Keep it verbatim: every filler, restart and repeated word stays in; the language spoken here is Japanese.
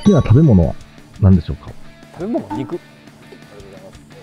きな食べ物は何でしょうか？ 食べ物、肉。